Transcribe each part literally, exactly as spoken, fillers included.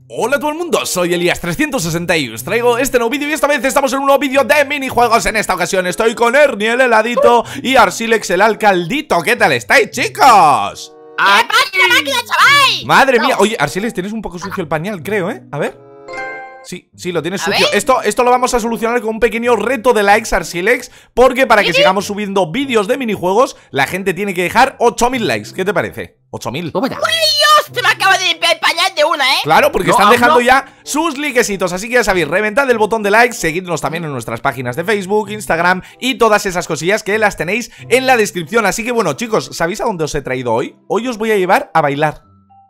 Hola a todo el mundo, soy Elías trescientos sesenta y os traigo este nuevo vídeo y esta vez estamos en un nuevo vídeo de minijuegos. En esta ocasión estoy con Ernie el heladito y Arsilex el alcaldito. ¿Qué tal estáis, chicos? ¿Qué pasa, máquina, chaval? Madre mía, oye, Arsilex, tienes un poco sucio el pañal, creo, ¿eh? A ver. Sí, sí, lo tienes sucio. Esto, esto lo vamos a solucionar con un pequeño reto de likes, Arsilex, porque para que sigamos subiendo vídeos de minijuegos, la gente tiene que dejar ocho mil likes. ¿Qué te parece? ocho mil. ¡Uy, Dios! Se me acaba de limpiar el pañal de una, ¿eh? Claro, porque no, están dejando no. ya sus likecitos. Así que ya sabéis, reventad el botón de like, seguidnos también en nuestras páginas de Facebook, Instagram y todas esas cosillas que las tenéis en la descripción. Así que bueno, chicos, ¿sabéis a dónde os he traído hoy? Hoy os voy a llevar a bailar.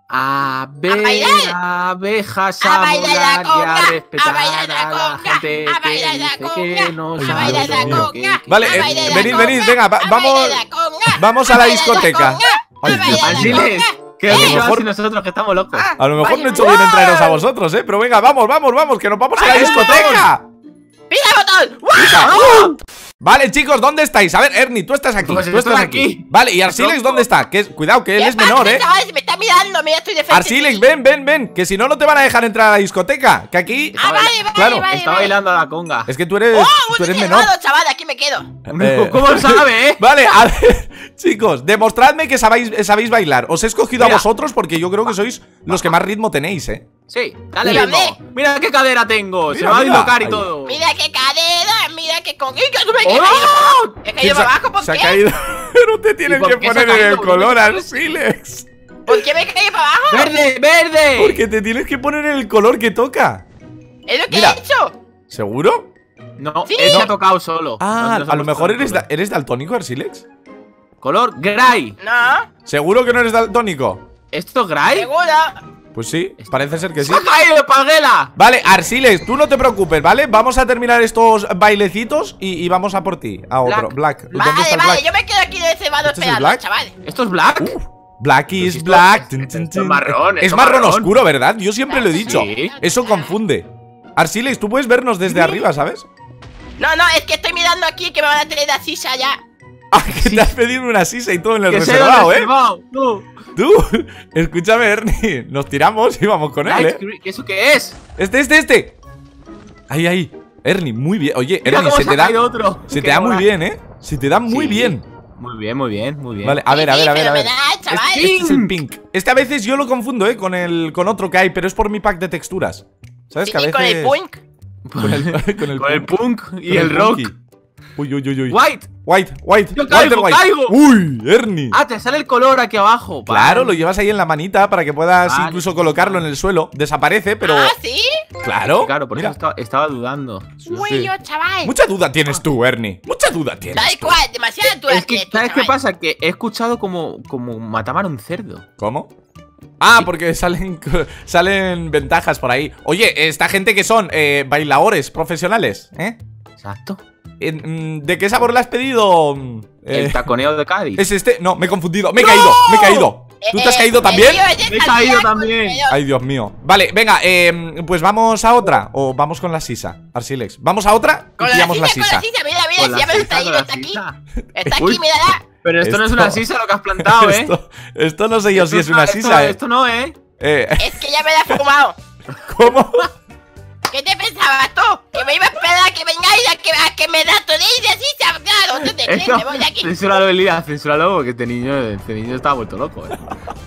A ver, ¿A abejas, a a bailar la volar y a conga, respetar a bailar la a la conga, gente a bailar que la dice conga, que no a sabe bailar la lo que conga, Vale, a eh, bailar la venid, conga, venid, venga, va- a vamos- bailar la conga, vamos a la bailar discoteca. conga, a Ay, bailar la Arsilex, conga. que a lo os mejor- y nosotros que estamos locos. A lo mejor Vaya, no he hecho bien en guay. traeros a vosotros, eh. Pero venga, vamos, vamos, vamos, que nos vamos a la Vamos. discoteca. ¡Pisa el botón! ¡Wow! Vale, chicos, ¿dónde estáis? A ver, Ernie, tú estás aquí, Pues tú estás estoy aquí. aquí. Vale, ¿y Arsilex Tronco. dónde está? Que es- cuidado, que él ¿Qué es menor, pasa, eh. chavales? Me está mirando, mira, estoy de frente. Arsilex, ven, ven, ven, que si no, no te van a dejar entrar a la discoteca. Que aquí... Ah, vale, vale, Claro, vale, Está vale. bailando a la conga. Es que tú eres, ¡Oh, tú un eres menor. cerrado, chaval! Aquí me quedo. Eh, ¿Cómo sabe, eh? Vale, a ver, chicos, demostradme que sabéis, sabéis bailar. Os he escogido Mira. a vosotros porque yo creo que sois los que más ritmo tenéis, eh. Sí, dale Mira, ritmo. Mira qué cadera tengo. Se Mira, me va a mira. dislocar y Ahí. todo. Mira qué cadera, mira qué con... ¡Y que sube que he ¡Oh! caído para abajo! He ¿Quién caído se ha- para abajo, ¿por se ha qué? caído? Pero te tienes ¿Y por que qué se ha poner en el caído? color, ¿Por qué? Arsilex. ¿Por qué me he caído para abajo? ¡Verde, verde! Porque te tienes que poner en el color que toca. Es lo que Mira. he hecho. ¿Seguro? No, Sí. él se No. ha tocado solo. Ah, No se a lo ha mejor puesto eres, el da- color. eres daltónico, Arsilex. Color gray. No, ¿Seguro que no eres daltónico? ¿Esto es gray? seguro. Pues sí, parece ser que sí. ¡Se ha caído, Paguela! Vale, Arsilex, tú no te preocupes, ¿vale? Vamos a terminar estos bailecitos y, y vamos a por ti, a otro. Black, ¿dónde Vale, está el vale, Black? yo me quedo aquí de ese vado ¿Este es el esperando, Black? chaval. ¿Esto es black? Uf, Black is esto- black. esto- Tun, esto tun, es tun. marrón, Es esto marrón marrón. oscuro, ¿verdad? Yo siempre lo he dicho. Sí. Eso confunde. Arsilex, tú puedes vernos desde arriba, ¿sabes? No, no, es que estoy mirando aquí que me van a traer la silla ya. Ah, que te has pedido una sisa y todo en el Que se reservado, ha ¿eh? reservado. No. Tú, escúchame, Ernie. Nos tiramos y vamos con él, Light ¿eh? green, ¿eso qué es? Este, este, este. Ahí, ahí. Ernie, muy bien. Oye, Mira Ernie, cómo se se te ha da. caído otro. Se Qué te da muy bola. bien, ¿eh? Se te da muy Sí. bien. Muy bien, muy bien, muy bien. Vale, a ver, a ver, a ver, a ver. Fenomenal, chaval. Este es el pink. Este a veces yo lo confundo, ¿eh? Con el con otro que hay, pero es por mi pack de texturas. ¿Sabes? Sí, Que a veces. con el punk. Con el, con el Con el punk. punk y Con el rock. punky. Uy, uy, uy, uy. White. White, white. Yo white, caigo, white. caigo. Uy, Ernie. Ah, te sale el color aquí abajo. Claro, lo Vale. llevas ahí en la manita para que puedas Vale. incluso colocarlo en el suelo. Desaparece, pero. Ah, ¿sí? Claro. Claro, por Mira. eso estaba, estaba dudando. Uy, yo, chaval. Mucha duda tienes tú, Ernie. Mucha duda tienes. Tal cual, demasiada altura Es que, tienes tú, ¿sabes qué chaval. pasa? Que he escuchado como, como mataban a un cerdo. ¿Cómo? Ah, porque salen, salen ventajas por ahí. Oye, esta gente que son eh, bailadores profesionales, ¿eh? Exacto. En- mm, ¿De qué sabor le has pedido? Mm, El eh, taconeo de Cádiz. ¿Es este? No, me he confundido. Me he caído, me he caído. ¿Tú te has Eh, caído eh, también? tío, ese Me he es caído el también. Diego, Ay, Dios mío. Vale, venga, eh, pues vamos a otra. O vamos con la sisa, Arsilex. Vamos a otra y Con la pillamos silla, la con la sisa. silla, mira, mira, Con la si ya me lo sisa, está con yendo, la está aquí. sisa. Está aquí, Uy. mírala. Pero esto, no es Esto- una sisa lo que has plantado, ¿eh? Esto, esto no sé yo si es Esto- una esto- sisa, eh. Esto no, ¿eh? Eh, Es que ya me la he fumado. ¿Cómo? ¿Qué te pensabas tú? ¿Que me iba a esperar a que vengáis a que, a que me ratonéis así? Claro, ¿tú te crees? Esto- Me voy de aquí. Censúralo, Elías, censúralo, porque este niño, este niño está vuelto loco, ¿eh?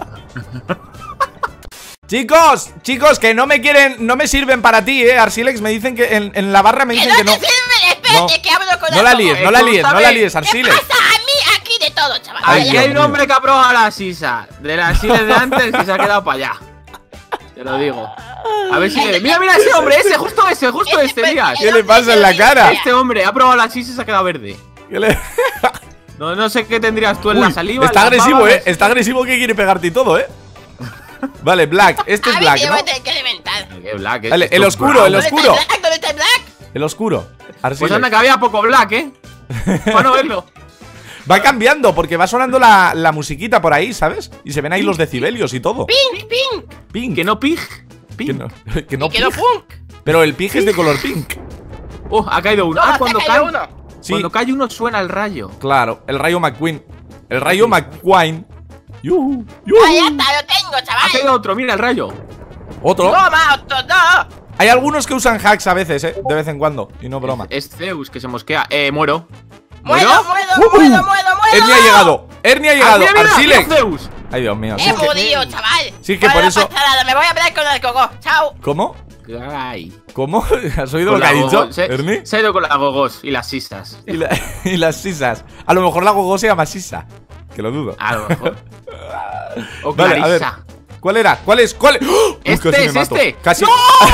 Chicos, chicos, que no me quieren, no me sirven para ti, eh. Arsilex, me dicen que en, en la barra me ¡Que dicen no que te no. sirve! Espérate, No. que hablo con No la tomo. líes, no la líes, no la líes, ¿Qué Arsilex. pasa a mí aquí de todo, chaval? Ay, Aquí Dios hay un mío. hombre que ha probado la sisa. De la silla de antes que se ha quedado para allá. Te lo digo. A ver si le... Mira, mira ese hombre, ese, justo ese, justo Ese este, fue- Elías. ¿Qué le pasa en la cara? Este hombre ha probado la sisa y se ha quedado verde. ¿Qué le- No, no sé qué tendrías tú en Uy, la saliva. está en las agresivo, babas. eh. Está agresivo que quiere pegarte y todo, eh. Vale, Black, este A es ver Black, si ¿no? voy a tener que reventar. Qué black, eh. Dale, Esto el es oscuro, brown. el ¿Dónde está oscuro. el Black? ¿Dónde está el Black? El oscuro. Pues Arsilex. anda que había poco black, eh. Para no verlo. Va cambiando porque va sonando la, la musiquita por ahí, ¿sabes? Y se ven ahí los decibelios y todo. Pink, pink. Pink. Que no pig. Que Pink. no, que no Y quedó pig. punk. Pero el pig es de color pink. Oh, ha caído uno. No, Ah, se cuando ha cae. caído uno. Sí, Cuando cae uno suena el rayo. claro, el rayo McQueen. El rayo McQueen. Yuhu, yuhu. Ah, ya está, lo tengo, Ha chaval. caído otro, mira el rayo. ¿Otro? Toma, otro, no. Hay algunos que usan hacks a veces, eh, de vez en cuando. Y no broma. Es Zeus que se mosquea. Eh, muero. Muero, ¿Muero? muero, Uh, muero, uh. muero, muero. Ernie ha llegado. Ernie ha llegado. Ah, mira, mira, Arsilex. mira, Zeus. Ay, Dios mío. Qué sí que- jodido, chaval. Sí, que Bueno, por no eso- pasa nada, me voy a hablar con el coco. Chao. ¿Cómo? Ay. ¿Cómo? ¿Has oído Con lo que ha la dicho, gogo- se, Ernie? se ha ido con las gogos y las sisas. Y, la- y las sisas. A lo mejor la gogo se llama sisa. Que lo dudo. A lo mejor. O Vale, a ver. Clarisa. ¿Cuál era? ¿Cuál es? ¿Cuál es? ¡Oh! Uy, Este casi me es mato. este. Casi.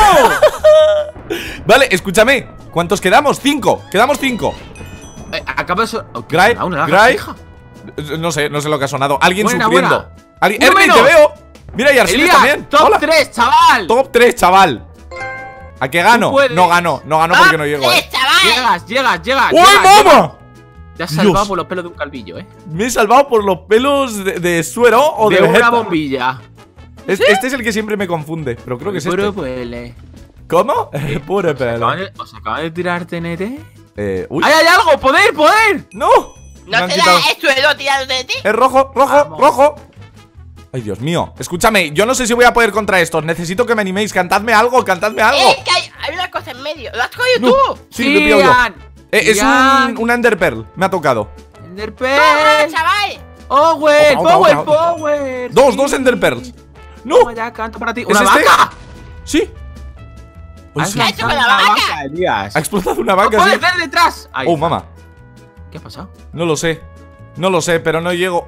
Vale, escúchame. ¿Cuántos quedamos? Cinco. Quedamos cinco. Eh, acaba de so- oh, ¿qué Gray, será? Una Gray. lagartija. No sé, no sé lo que ha sonado. Alguien Buena, sufriendo. buena. Alguien- Uno Ernie, te menos. veo. Mira, y Arsiles Elías, también. top Hola. tres, chaval. Top tres, chaval. ¿A qué gano? Tú puedes. No gano, no gano porque no llego, ¡Eh, eh. chaval! Llegas, llegas, llegas. ¡Uy, llegas, llegas. mamá! Te has salvado Dios. por los pelos de un calvillo, eh. Me he salvado por los pelos de, de suero o de, de una Vegeta. bombilla. Es- Este es el que siempre me confunde, pero creo que es Puro este. huele. ¿Cómo? Puro ¿Os acaban pelo. de- ¿Os acaban de tirar T N T? Eh, uy. ¡Ay, hay algo! ¡Poder, poder! ¡No! Me ¿No han te quitado. da suelo tirado de ti? Es rojo, rojo, Vamos. rojo. Ay, Dios mío. Escúchame, yo no sé si voy a poder contra estos. Necesito que me animéis. Cantadme algo, cantadme algo. ¡Eh, que hay, hay una cosa en medio! ¿Lo has cogido No. tú? Sí, lo he pillado yo. Ian. Eh, es Ian. un, un Enderpearl. Me ha tocado. ¡Toma, Enderpearl. chaval! ¡Power, Otra, otra, power, otra, otra. power! Dos, Sí. dos Enderpearls. ¡No! Toma ya, canto para ti. ¿Es ¡Una este? vaca! Sí. Uy, ¿Has sí. ¿Qué ha hecho lanzado con la una vaca? Elías? Ha explotado una ¡No vaca, sí. puedes ver detrás! Ahí Oh, está. mamá. ¿Qué ha pasado? No lo sé. No lo sé, pero no llego.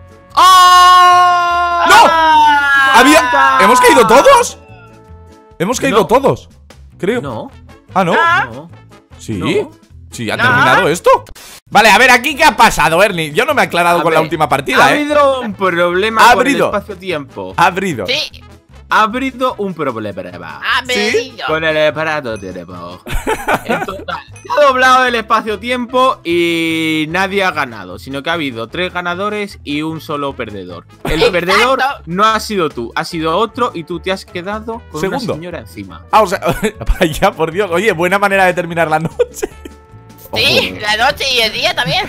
¡Oh! ¡No! Había. ¿Hemos caído todos? Hemos caído No. todos. Creo. No, Ah, ¿no? no. Sí. No. Sí, ¿ha No. terminado esto? Vale, a ver, ¿aquí qué ha pasado, Ernie? Yo no me he aclarado A con la ver, última Ha partida, ¿eh? habido un problema Ha con el habido. espacio-tiempo. Ha abrido. Sí, Ha habido un problema. ha venido. Con el espacio-tiempo. En total, ha doblado el espacio-tiempo y nadie ha ganado, sino que ha habido tres ganadores y un solo perdedor. El Exacto. perdedor no ha sido tú, ha sido otro y tú te has quedado con Segundo. una señora encima. Ah, o sea, vaya, por Dios. Oye, buena manera de terminar la noche. Sí, la noche y el día también.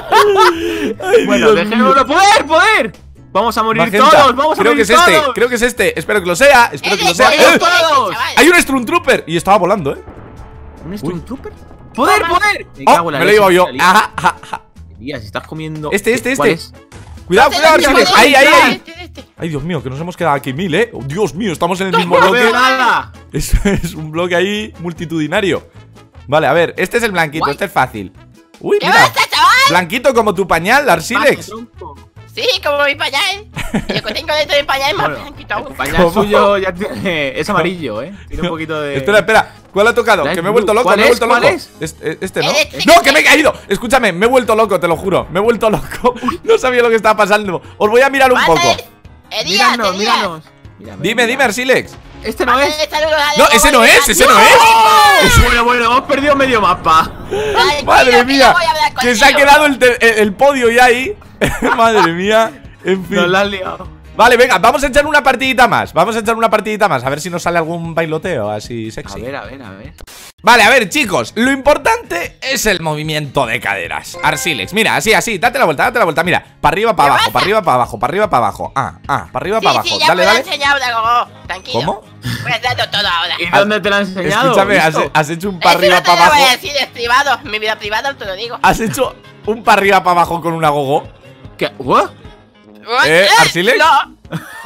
Ay, Bueno, Dios mío. dejémoslo. ¡Poder, poder! Vamos a morir Magenta. todos, vamos a Creo que morir es este, todos. creo que es este. Espero que lo sea, espero que lo Ese, sea. ese, ¡Eh! ese, todos! chaval. Hay un Stormtrooper y estaba volando, ¿eh? ¿Un Stormtrooper? ¡Poder, Toma. poder! Me Oh, cago en la me lo leche, llevo yo. Elías. Ajá, ajá, ajá. Elías, estás comiendo. Este, este, ¿Cuál este. es? Cuidado, Este, cuidado, este, Arsiles. este, Ahí, ahí, este, ahí. este, este. Ay, Dios mío, que nos hemos quedado aquí mil, ¿eh? Oh, Dios mío, estamos en el mismo No veo bloque. nada. Es, es un bloque ahí multitudinario. Vale, a ver, este es el blanquito, Guay. este es fácil. Uy, ¿Qué mira. pasa, chaval? Blanquito como tu pañal, Arsilex. Paso, tronco. Sí, como mi pañal. Yo que tengo dentro de mi pañal es más Bueno, blanquito el aún. pañal ¿Cómo? suyo ya tiene. Es amarillo, ¿eh? Tiene un poquito de. Espera, espera. ¿Cuál ha tocado? Light Que me he vuelto blue. loco, ¿Cuál me he es? vuelto ¿Cuál loco. es? Este, este, ¿no? Este, ¡No, este. que me he caído! Escúchame, me he vuelto loco, te lo juro. Me he vuelto loco. No sabía lo que estaba pasando. Os voy a mirar un poco. Mándale- Elías, Míranos, Elías. míranos. Mírame, Dime, dime, mira. Arsilex. Este no es. Mándale saludos a No, Diego ese no Bonilla. es, ese no es. Bueno, bueno, hemos perdido medio mapa. Ay, Madre cuida, que mía, yo voy a hablar que se ha contigo. quedado el, te- el- el podio ya ahí. Madre mía. En fin. Nos la has liado. Vale, venga, vamos a echar una partidita más. Vamos a echar una partidita más. A ver si nos sale algún bailoteo así A sexy. ver, a ver, a ver. Vale, a ver, chicos, lo importante es el movimiento de caderas. Arsilex, mira, así, así, date la vuelta, date la vuelta, mira. Para arriba, para ¿Qué abajo, pasa? para arriba, para abajo, para arriba, para abajo. Ah, ah, para arriba, Sí, para abajo. sí, ya Dale, me lo dale. he enseñado de gogo. Tranquilo. ¿Cómo? Voy a hacerlo todo ahora. ¿Y dónde te lo han enseñado? Escúchame, has, ¿Listo? has hecho un para Eso arriba, no te para lo abajo. voy a decir, es privado. Mi vida privada te lo digo. Has hecho un para arriba, para abajo con una gogo. ¿Qué? ¿What? ¿Eh, Arsilex? No.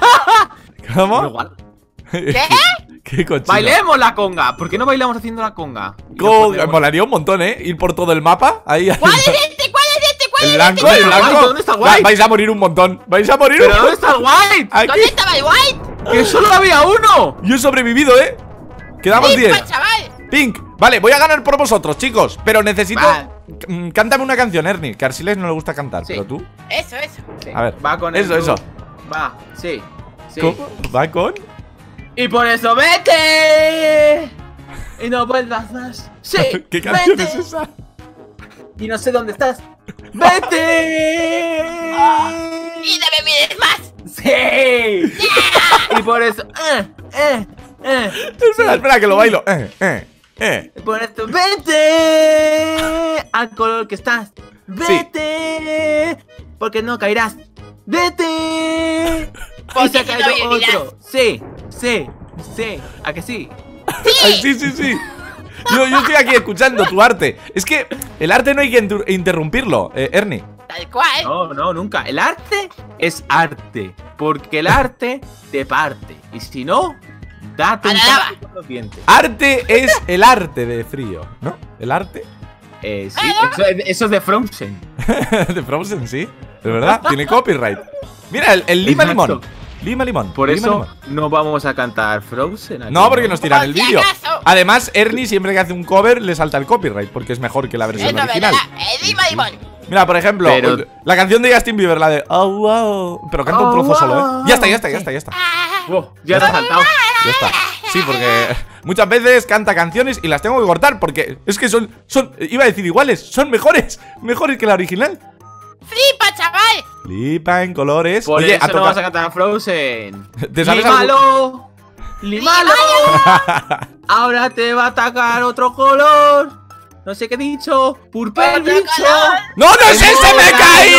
¿Cómo? Igual. ¿Qué? Qué cochino. Bailemos la conga. ¿Por qué no bailamos haciendo la conga? Y nos Con- ponemos- Molaría un montón, ¿eh? Ir por todo el mapa. Ahí. ¿Cuál es este? ¿Cuál es este? ¿Cuál El es blanco, este? el blanco. ¿Dónde está el Va- white? vais a morir un montón. Vais a morir ¿Pero un dónde está el white? Aquí. ¿Dónde estaba el white? ¡Que solo había uno! Yo he sobrevivido, ¿eh? Quedamos diez. Pimpa, chaval. Pink, vale, voy a ganar por vosotros, chicos. Pero necesito. Vale. Mm, Cántame una canción, Ernie. Que a Arsiles no le gusta cantar, Sí. pero tú. Eso, eso. A ver. Va con Eso, el eso. blue. Va, sí. Sí. ¿Cómo? ¿Va con? Y por eso vete. Y no vuelvas más. Sí. ¿Qué canción vete. es esa? Y no sé dónde estás. ¡Vete! Y no me mires más. ¡Sí! Y por eso. Eh, eh, eh. Espera, espera, que lo bailo. Eh, eh, eh. Y por esto. ¡Vete! Al color que estás. ¡Vete! Porque no caerás. ¡Vete! Porque Y se ha si no caído vivirás. otro. Sí, sí. Sí, ¿a que sí? Ay, sí, sí, sí. Yo, yo estoy aquí escuchando tu arte. Es que el arte no hay que inter- interrumpirlo, eh, Ernie. Tal cual. No, no, nunca. El arte es arte. Porque el arte te parte. Y si no, date un A la lava. tajo con los dientes. Arte es el arte de frío, ¿no? El arte Eh, sí, eso, eso es de Frozen. de Frozen, sí. De verdad, tiene copyright. Mira, el, el lima Exacto. limón. Lima limón. Por lima eso limón. no vamos a cantar Frozen aquí. No, porque nos tiran el Por si vídeo. acaso. Además, Ernie siempre que hace un cover le salta el copyright porque es mejor que la versión Eso, original. ¿verdad? El Lima Limón. Mira, por ejemplo, Pero- la canción de Justin Bieber, la de Oh, wow. Pero canta un Oh, trozo solo, ¿eh? wow. Ya está, ya está, ya está, ya está. Ah, Oh, ya te has saltado. Ya está. Sí, porque muchas veces canta canciones y las tengo que cortar porque es que son, son, iba a decir iguales, son mejores, mejores que la original. ¡Flipa, chaval! Flipa en colores. Por Oye, eso a no tocar. vas a cantar Frozen. ¿Te sabes ¡Limalo! ¡Limalo! Ahora te va a atacar otro color. No sé qué he dicho. ¡Purple Otro bicho! color. ¡No, no es ese! ¡Me he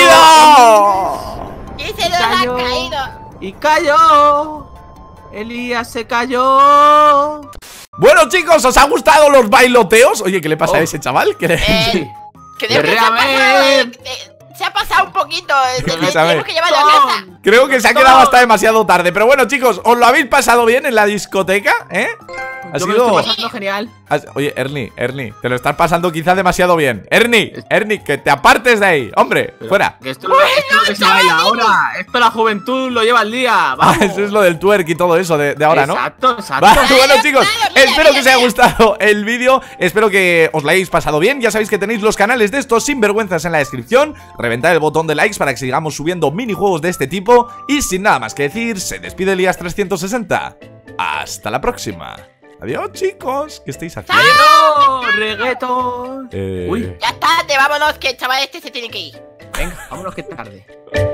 caído! Y se nos ha Cayó. caído. Y cayó. Elías se cayó. Bueno, chicos, ¿os ha gustado los bailoteos? Oye, ¿qué le pasa Oh. a ese chaval? ¿Qué le... Eh, Creo que se ha Berréame. pasado. eh, eh, Se ha pasado un poquito. eh, te- Escúchame. Tenemos que llevarlo a casa. Creo que se ha quedado hasta demasiado tarde. Pero bueno, chicos, ¿os lo habéis pasado bien en la discoteca? ¿Eh? Ha Yo me lo sido... estoy pasando genial. has- Oye, Ernie, Ernie, te lo estás pasando quizá demasiado bien. Ernie, Ernie, que te apartes de ahí. Hombre, Pero fuera. Que esto, esto es lo que se baila ahora. Esto la juventud lo lleva al día. Ah, Vamos. eso es lo del twerk y todo eso de, de ahora, ¿no? Exacto, exacto. Vale, bueno, Mira, chicos, mira, espero que mira, os haya mira. gustado el vídeo. Espero que os lo hayáis pasado bien. Ya sabéis que tenéis los canales de estos sinvergüenzas en la descripción. Reventad el botón de likes para que sigamos subiendo minijuegos de este tipo. Y sin nada más que decir, se despide Elías trescientos sesenta. Hasta la próxima. Adiós, chicos. ¿Qué estáis haciendo? ¡No! ¡Reggaeton! Eh, Uy. Ya está, te vámonos, que el chaval este se tiene que ir. Venga, vámonos que es tarde.